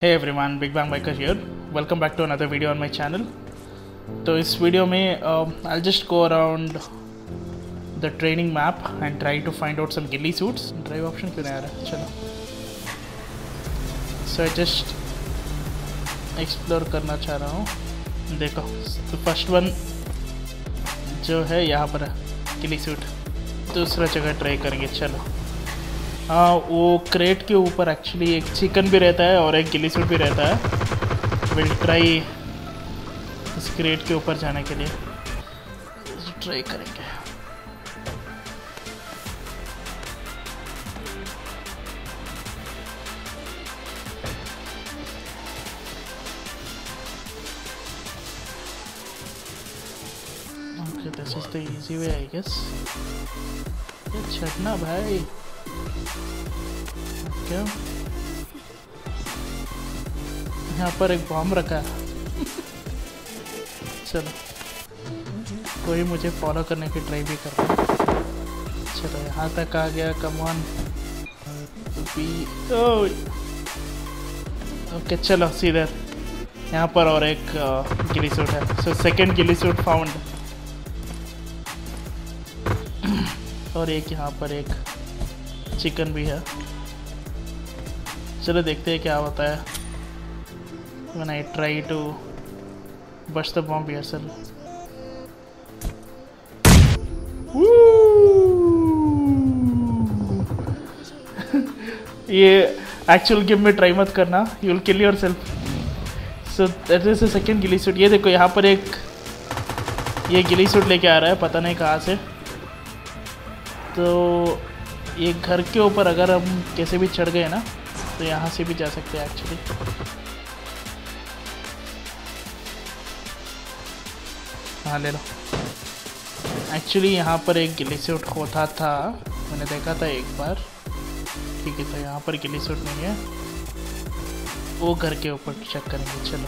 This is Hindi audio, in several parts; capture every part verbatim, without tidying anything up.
Hey everyone, Big Bang Biker here. Welcome back to another video on my channel. तो इस वीडियो में uh, I'll just go around the training map and try to find out some ghillie suits. Drive option क्यों नहीं आ रहा है? चलो. So I just explore करना चाह रहा हूँ. देखो, तो फर्स्ट वन जो है यहाँ पर है ghillie suit. दूसरा जगह ट्राई करेंगे. चलो. हाँ, वो क्रेट के ऊपर एक्चुअली एक चिकन भी रहता है और एक गिली सूट भी रहता है. विल ट्राई इस क्रेट के ऊपर जाने के लिए ट्राई करेंगे. Okay, this is the easy way I guess. ये छटना भाई. क्या यहाँ पर एक बॉम्ब रखा है. चलो, कोई मुझे फॉलो करने की ट्राई भी कर रहा है. चलो, यहाँ तक आ गया. Come on B. ओके, चलो सीधे यहाँ पर और एक गिली सूट है. So second ghillie suit found. और एक यहाँ पर एक चिकन भी है. चलो देखते हैं क्या होता है when I try to bust the bomb yourself. ये एक्चुअल गेम में ट्राई मत करना, you will kill yourself. So that is the second ghillie suit. ये देखो, यहाँ पर एक ये गिली सूट लेके आ रहा है, पता नहीं कहाँ से. तो ये घर के ऊपर अगर हम कैसे भी चढ़ गए ना, तो यहाँ से भी जा सकते हैं एक्चुअली. हाँ, ले लो. एक्चुअली यहाँ पर एक गिली सूट होता था, मैंने देखा था एक बार. ठीक है, तो यहाँ पर गिली सूट नहीं है, वो घर के ऊपर चेक करेंगे. चलो,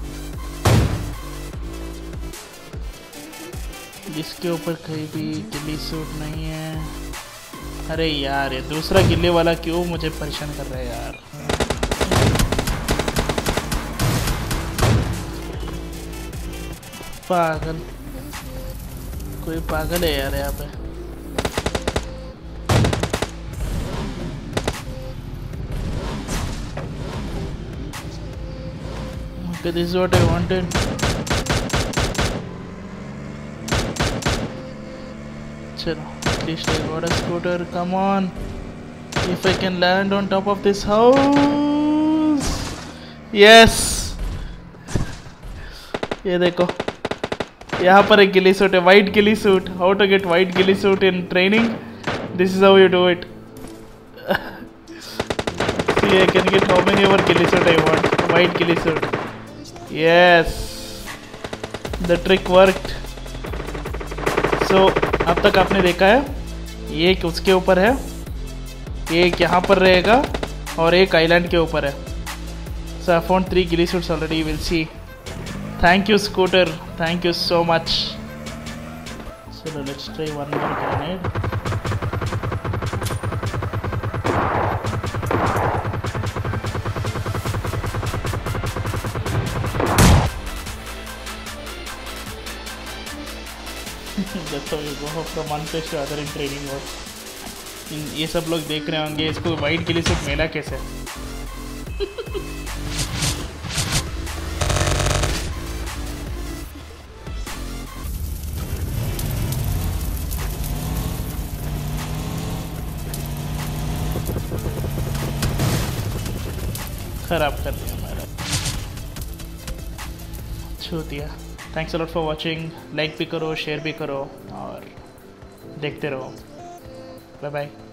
इसके ऊपर कहीं भी गिली सूट नहीं है. अरे यार, ये दूसरा गिल्ले वाला क्यों मुझे परेशान कर रहा है यार. पागल, कोई पागल है यार यहाँ पे. Okay, this is what I wanted. चलो, at least I got a scooter. Come on, if I can land on top of this house. Yes. ये देखो, यहाँ पर एक गिली सूट है, white ghillie suit. How to get white ghillie suit in training? This is how you do it. See, I can get how many ever ghillie suit I want. White ghillie suit. Yes, the trick worked. So अब तक आपने देखा है, ये एक उसके ऊपर है, एक यहाँ पर रहेगा और एक आइलैंड के ऊपर है. So I found three ghillie suits already. Will see. Thank you scooter, thank you so much. चलो, let's try one more grenade. That's how you go from one place to other in training mode. ये सब लोग देख रहे होंगे, इसको वाइट गिली सूट मिला कैसे. खराब कर दिया हमारा, छू दिया. Thanks a lot for watching. Like भी करो, शेयर भी करो और देखते रहो. Bye bye.